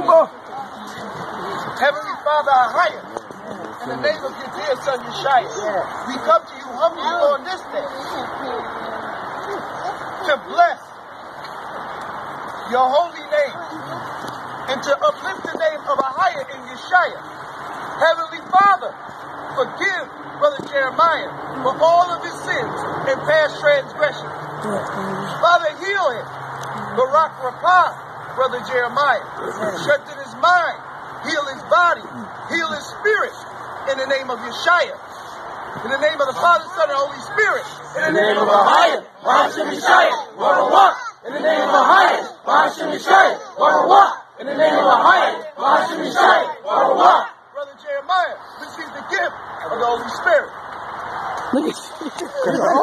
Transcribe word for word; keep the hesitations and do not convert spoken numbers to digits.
people. Heavenly Father, our higher, in the name of your dear son Yeshua, we come to you humbly on this day to bless your holy name and to uplift the name of a higher in Yeshua. Heavenly Father, forgive Brother Jeremiah for all of his sins and past transgressions. Father, heal him. Barak Rapah, Brother Jeremiah. Strengthen his mind. Heal his body. Heal his spirit. In the name of Yeshua. In the name of the Father, Son, and Holy Spirit. In the name of Ahaya, Bahashem Yeshua, Baruch. In the name of Ahaya, Bahashem Yeshua, Baruch. In the name of Ahaya, Bahashem Yeshua, Baruch. Brother Jeremiah, receive the gift of the Holy Spirit.